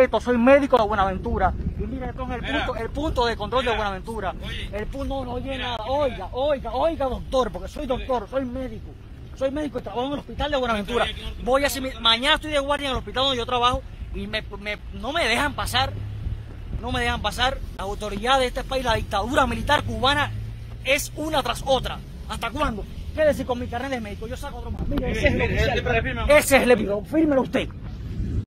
respeto, soy médico de Buenaventura. Y mira, esto es el punto de control de Buenaventura. El punto no oye nada. Oiga, doctor, porque soy doctor, soy médico. Soy médico y trabajo en el hospital de Buenaventura. Voy a hacer mañana estoy de guardia en el hospital donde yo trabajo y no me dejan pasar. No me dejan pasar. La autoridad de este país, la dictadura militar cubana, es una tras otra. ¿Hasta cuándo? Quédese con mi carnet de médico, yo saco otro más. Mire, ese es el oficial. Ese es el médico, fírmelo usted.